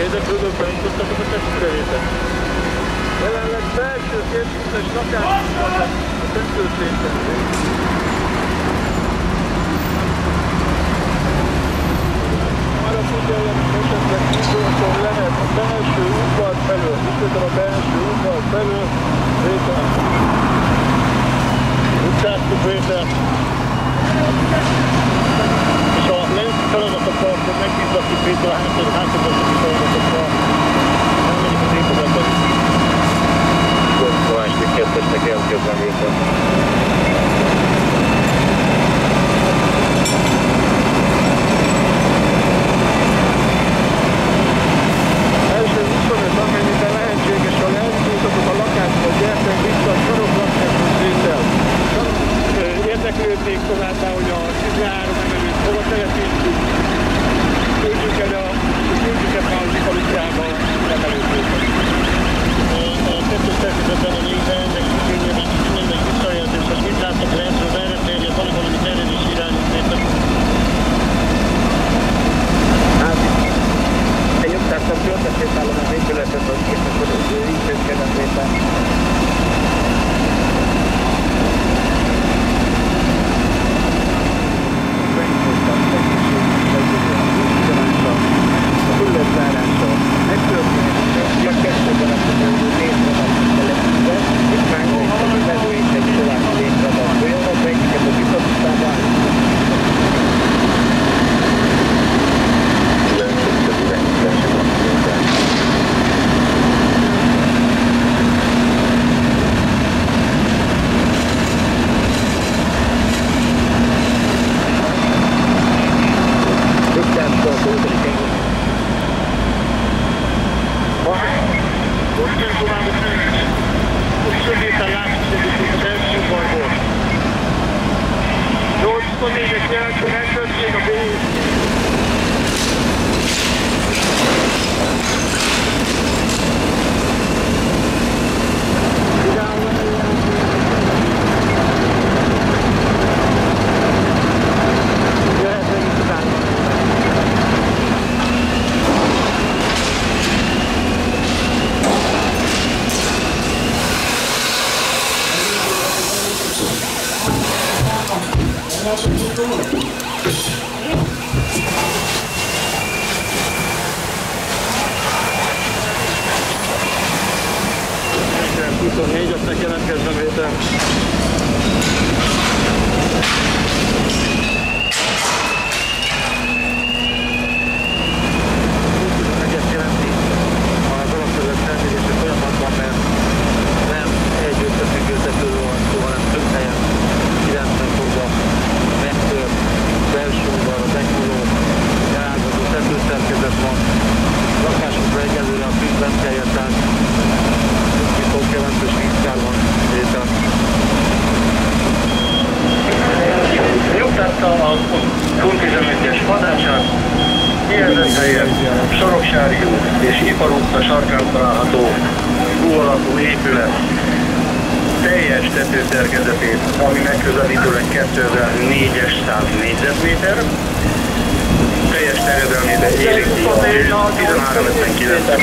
Érdeklődők beindítottak a testvérevételt. Jelenleg belső készítés lakásokban a döntőszinten. Arra figyeljenek esetleg indulton lehet a belső udvar felől, a belső udvar felől, Péter. Utcáztuk Péter. És a lenci feladatokkal, akkor megbízlaki Péter a hátadozati feladatokkal. Nem megyek az épületet. Szóval kettesnek elkezdem Péter. Első 25, amennyiben lehetséges, ha elindultatok a lakásba, gyertek vissza a soroklakásba Péter. Érdeklődnék továbbá, hogy a 13 emelőt hova telepítjük. Küldjük el már az ipalutába emelőt. A kettős tervezetben a néven, meg igényelni, meg visszajelzés, hogy mit láttak lentről, merre terjed, valami terjedés irányít Péter. Hát, egy 500-szor költesét állom az épületet, hogy képes, hogy így közkedem Péter. Soroksári út és Iparutca sarkán található U alakú épület teljes tetőszerkezetét, ami megközelítőleg 2400 négyzetméter, teljes terjedelmében érinti a 1359-et.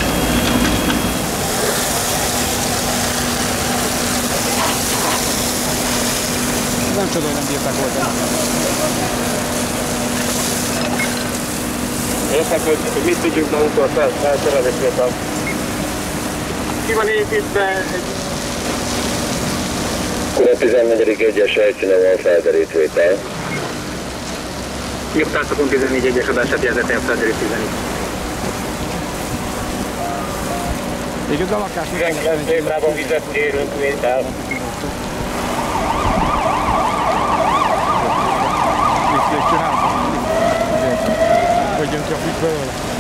Nem csoda, hogy nem bírták volna. Érdeklődjük, hogy mit tudjuk magunktól felszerelni például. Ki van építve egy... A 14. egyes helyszínen van felderítvétel. Nyugtászakon 14 egyes adását jelzett el felderítvételni. Végül a lakás... 19 évrában vizet érünk vétel. Mit csinálsz? Hogy jön ki a fűt belőle?